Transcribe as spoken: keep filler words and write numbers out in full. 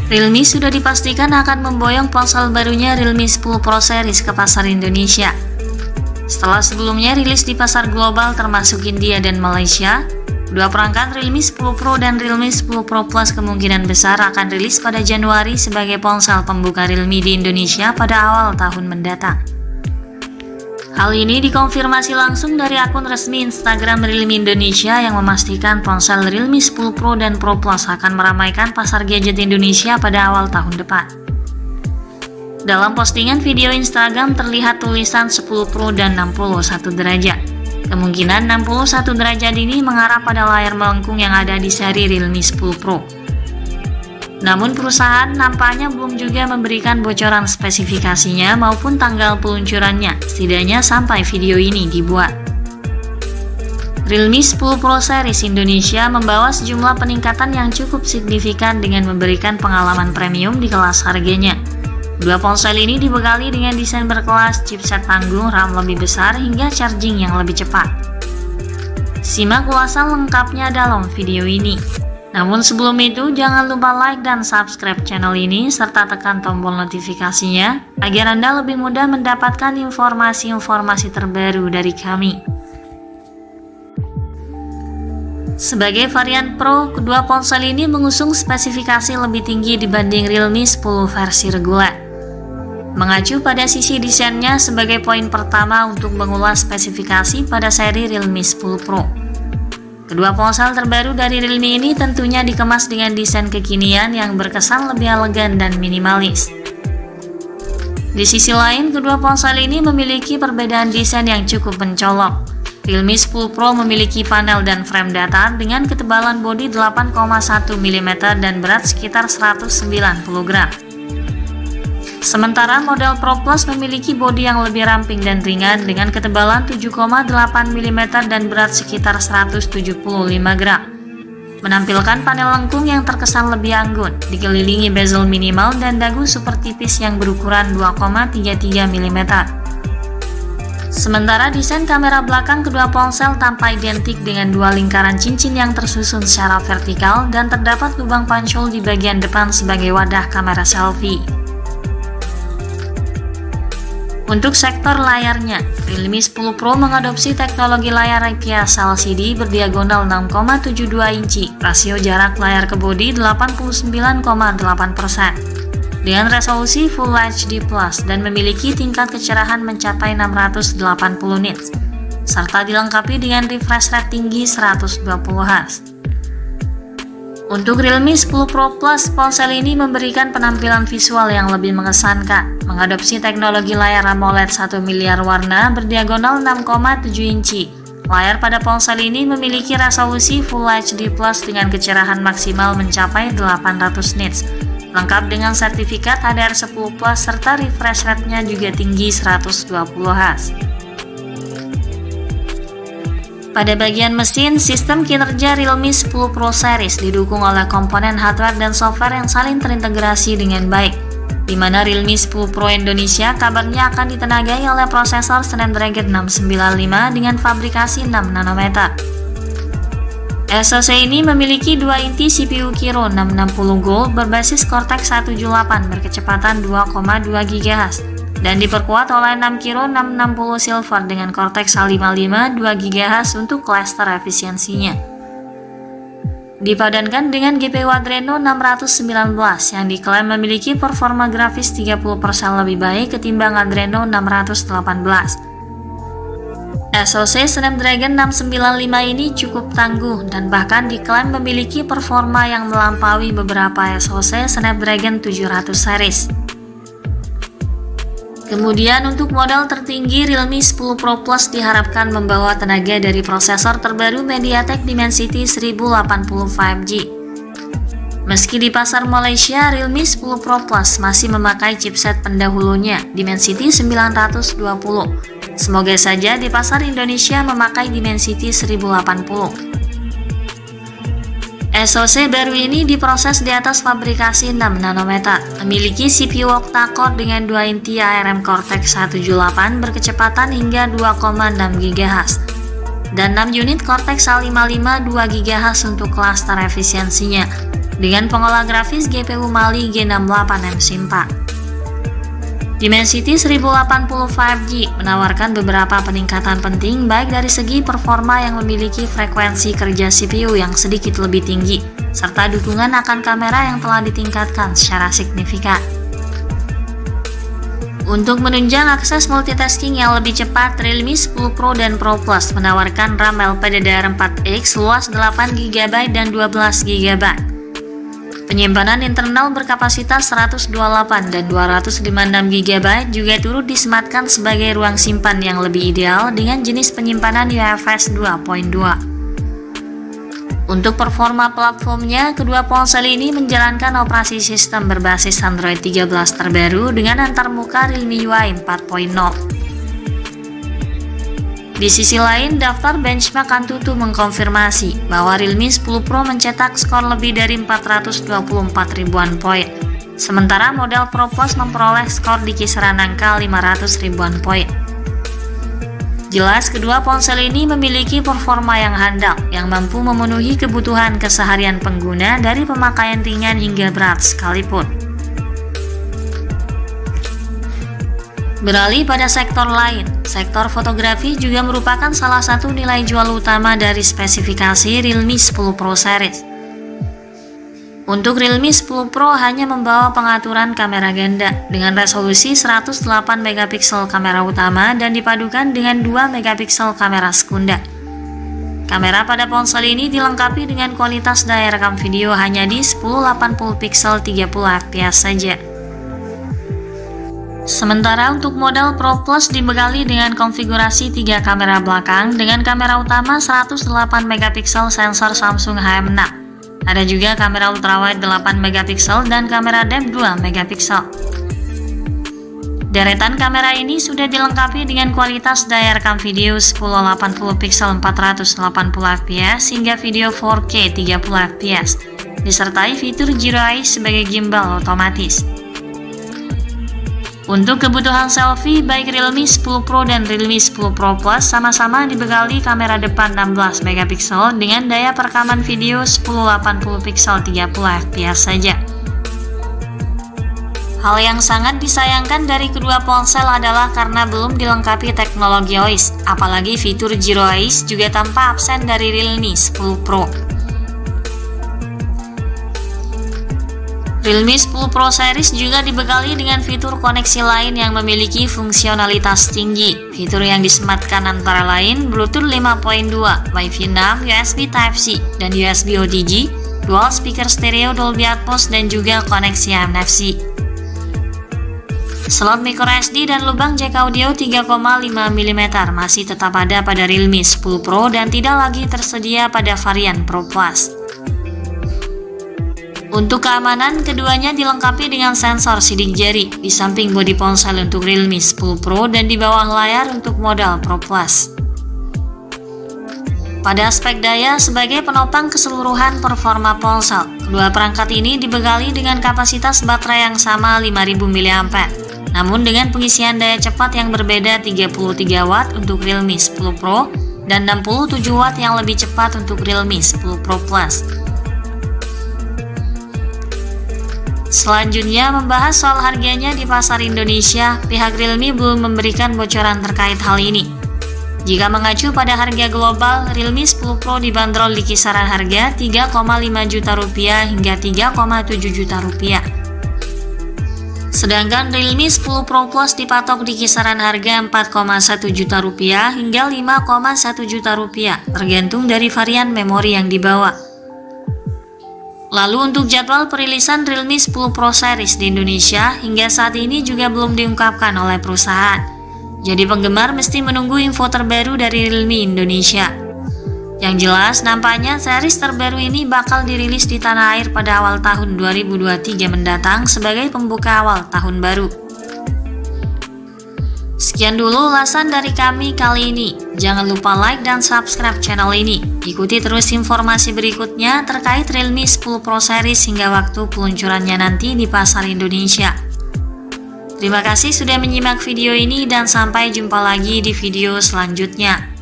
Realme sudah dipastikan akan memboyong ponsel barunya Realme sepuluh Pro Series ke pasar Indonesia. Setelah sebelumnya rilis di pasar global termasuk India dan Malaysia, dua perangkat Realme sepuluh Pro dan Realme sepuluh Pro Plus kemungkinan besar akan rilis pada Januari sebagai ponsel pembuka Realme di Indonesia pada awal tahun mendatang. Hal ini dikonfirmasi langsung dari akun resmi Instagram Realme Indonesia yang memastikan ponsel Realme sepuluh Pro dan Pro Plus akan meramaikan pasar gadget Indonesia pada awal tahun depan. Dalam postingan video Instagram terlihat tulisan sepuluh Pro dan enam puluh satu derajat. Kemungkinan enam puluh satu derajat ini mengarah pada layar melengkung yang ada di seri Realme sepuluh Pro. Namun perusahaan nampaknya belum juga memberikan bocoran spesifikasinya maupun tanggal peluncurannya, setidaknya sampai video ini dibuat. Realme sepuluh Pro Series Indonesia membawa sejumlah peningkatan yang cukup signifikan dengan memberikan pengalaman premium di kelas harganya. Dua ponsel ini dibekali dengan desain berkelas, chipset tangguh, RAM lebih besar, hingga charging yang lebih cepat. Simak ulasan lengkapnya dalam video ini. Namun sebelum itu, jangan lupa like dan subscribe channel ini, serta tekan tombol notifikasinya, agar Anda lebih mudah mendapatkan informasi-informasi terbaru dari kami. Sebagai varian Pro, kedua ponsel ini mengusung spesifikasi lebih tinggi dibanding Realme sepuluh versi reguler. Mengacu pada sisi desainnya sebagai poin pertama untuk mengulas spesifikasi pada seri Realme sepuluh Pro. Kedua ponsel terbaru dari Realme ini tentunya dikemas dengan desain kekinian yang berkesan lebih elegan dan minimalis. Di sisi lain, kedua ponsel ini memiliki perbedaan desain yang cukup mencolok. Realme sepuluh Pro memiliki panel dan frame datar dengan ketebalan bodi delapan koma satu milimeter dan berat sekitar seratus sembilan puluh gram. Sementara model Pro Plus memiliki bodi yang lebih ramping dan ringan dengan ketebalan tujuh koma delapan milimeter dan berat sekitar seratus tujuh puluh lima gram. Menampilkan panel lengkung yang terkesan lebih anggun, dikelilingi bezel minimal dan dagu super tipis yang berukuran dua koma tiga tiga milimeter. Sementara desain kamera belakang kedua ponsel tampak identik dengan dua lingkaran cincin yang tersusun secara vertikal dan terdapat lubang pancul di bagian depan sebagai wadah kamera selfie. Untuk sektor layarnya, Realme sepuluh Pro mengadopsi teknologi layar I P S L C D berdiagonal enam koma tujuh dua inci, rasio jarak layar ke bodi delapan puluh sembilan koma delapan persen, dengan resolusi Full H D plus dan memiliki tingkat kecerahan mencapai enam ratus delapan puluh nits, serta dilengkapi dengan refresh rate tinggi seratus dua puluh hertz. Untuk Realme sepuluh Pro Plus, ponsel ini memberikan penampilan visual yang lebih mengesankan, mengadopsi teknologi layar AMOLED satu miliar warna berdiagonal enam koma tujuh inci. Layar pada ponsel ini memiliki resolusi Full H D plus dengan kecerahan maksimal mencapai delapan ratus nits, lengkap dengan sertifikat H D R sepuluh plus serta refresh rate-nya juga tinggi seratus dua puluh hertz. Pada bagian mesin, sistem kinerja Realme sepuluh Pro Series didukung oleh komponen hardware dan software yang saling terintegrasi dengan baik, di mana Realme sepuluh Pro Indonesia kabarnya akan ditenagai oleh prosesor Snapdragon enam sembilan lima dengan fabrikasi enam nanometer. S O C ini memiliki dua inti C P U Kirin enam enam nol Gold berbasis Cortex seratus tujuh puluh delapan berkecepatan dua koma dua gigahertz dan diperkuat oleh enam Kirin enam enam nol Silver dengan Cortex A lima lima dua gigahertz untuk cluster efisiensinya. Dipadankan dengan G P U Adreno enam ratus sembilan belas yang diklaim memiliki performa grafis tiga puluh persen lebih baik ketimbang Adreno enam ratus delapan belas. S O C Snapdragon enam sembilan lima ini cukup tangguh dan bahkan diklaim memiliki performa yang melampaui beberapa S O C Snapdragon tujuh ratus series. Kemudian untuk model tertinggi Realme sepuluh Pro Plus diharapkan membawa tenaga dari prosesor terbaru MediaTek Dimensity seribu delapan puluh lima G. Meski di pasar Malaysia, Realme sepuluh Pro Plus masih memakai chipset pendahulunya Dimensity sembilan ratus dua puluh. Semoga saja di pasar Indonesia memakai Dimensity seribu delapan puluh. S O C baru ini diproses di atas fabrikasi enam nanometer, memiliki C P U octa-core dengan dua inti A R M Cortex seratus tujuh puluh delapan berkecepatan hingga dua koma enam gigahertz, dan enam unit Cortex A lima lima dua gigahertz untuk klaster efisiensinya. dengan pengolah grafis G P U Mali G enam delapan M Sympa. Dimensity seribu delapan puluh lima G menawarkan beberapa peningkatan penting baik dari segi performa yang memiliki frekuensi kerja C P U yang sedikit lebih tinggi, serta dukungan akan kamera yang telah ditingkatkan secara signifikan. Untuk menunjang akses multitasking yang lebih cepat, Realme sepuluh Pro dan Pro Plus menawarkan RAM L P D D R empat X luas delapan giga byte dan dua belas giga byte. Penyimpanan internal berkapasitas seratus dua puluh delapan dan dua ratus lima puluh enam giga byte juga turut disematkan sebagai ruang simpan yang lebih ideal dengan jenis penyimpanan U F S dua titik dua. Untuk performa platformnya, kedua ponsel ini menjalankan operasi sistem berbasis Android tiga belas terbaru dengan antarmuka Realme U I empat titik nol. Di sisi lain, daftar benchmark Antutu mengkonfirmasi bahwa Realme sepuluh Pro mencetak skor lebih dari empat ratus dua puluh empat ribuan poin, sementara model Pro Plus memperoleh skor di kisaran angka lima ratus ribuan poin. Jelas, kedua ponsel ini memiliki performa yang handal yang mampu memenuhi kebutuhan keseharian pengguna dari pemakaian ringan hingga berat sekalipun. Beralih pada sektor lain, sektor fotografi juga merupakan salah satu nilai jual utama dari spesifikasi Realme sepuluh Pro series. Untuk Realme sepuluh Pro hanya membawa pengaturan kamera ganda dengan resolusi seratus delapan megapiksel kamera utama dan dipadukan dengan dua megapiksel kamera sekunda. Kamera pada ponsel ini dilengkapi dengan kualitas daya rekam video hanya di sepuluh delapan puluh piksel tiga puluh F P S saja. Sementara untuk model Pro Plus dibekali dengan konfigurasi tiga kamera belakang dengan kamera utama seratus delapan megapiksel sensor Samsung H M enam. Ada juga kamera ultrawide delapan megapiksel dan kamera depth dua megapiksel. Deretan kamera ini sudah dilengkapi dengan kualitas daya rekam video sepuluh delapan puluh piksel empat ratus delapan puluh F P S hingga video empat K tiga puluh F P S, disertai fitur Zero Eyes sebagai gimbal otomatis. Untuk kebutuhan selfie, baik Realme sepuluh Pro dan Realme sepuluh Pro Plus sama-sama dibekali kamera depan enam belas megapiksel dengan daya perekaman video sepuluh delapan puluh piksel tiga puluh F P S saja. Hal yang sangat disayangkan dari kedua ponsel adalah karena belum dilengkapi teknologi O I S, apalagi fitur Zero Eyes juga tanpa absen dari Realme sepuluh Pro. Realme sepuluh Pro series juga dibekali dengan fitur koneksi lain yang memiliki fungsionalitas tinggi. Fitur yang disematkan antara lain Bluetooth lima titik dua, Wi-Fi enam, U S B Type-C, dan U S B O T G, dual speaker stereo Dolby Atmos, dan juga koneksi N F C. Slot micro S D dan lubang jack audio tiga koma lima milimeter masih tetap ada pada Realme sepuluh Pro dan tidak lagi tersedia pada varian Pro Plus. Untuk keamanan, keduanya dilengkapi dengan sensor sidik jari di samping bodi ponsel untuk Realme sepuluh Pro dan di bawah layar untuk model Pro Plus. Pada aspek daya, sebagai penopang keseluruhan performa ponsel, kedua perangkat ini dibekali dengan kapasitas baterai yang sama lima ribu miliampere hora, namun dengan pengisian daya cepat yang berbeda tiga puluh tiga watt untuk Realme sepuluh Pro dan enam puluh tujuh watt yang lebih cepat untuk Realme sepuluh Pro Plus. Selanjutnya, membahas soal harganya di pasar Indonesia, pihak Realme belum memberikan bocoran terkait hal ini. Jika mengacu pada harga global, Realme sepuluh Pro dibanderol di kisaran harga tiga koma lima juta rupiah hingga tiga koma tujuh juta rupiah. Sedangkan Realme sepuluh Pro Plus dipatok di kisaran harga empat koma satu juta rupiah hingga lima koma satu juta rupiah, tergantung dari varian memori yang dibawa. Lalu untuk jadwal perilisan Realme sepuluh Pro series di Indonesia hingga saat ini juga belum diungkapkan oleh perusahaan. Jadi penggemar mesti menunggu info terbaru dari Realme Indonesia. Yang jelas nampaknya series terbaru ini bakal dirilis di tanah air pada awal tahun dua ribu dua puluh tiga mendatang sebagai pembuka awal tahun baru. Sekian dulu ulasan dari kami kali ini. Jangan lupa like dan subscribe channel ini. Ikuti terus informasi berikutnya terkait Realme sepuluh Pro series hingga waktu peluncurannya nanti di pasar Indonesia. Terima kasih sudah menyimak video ini dan sampai jumpa lagi di video selanjutnya.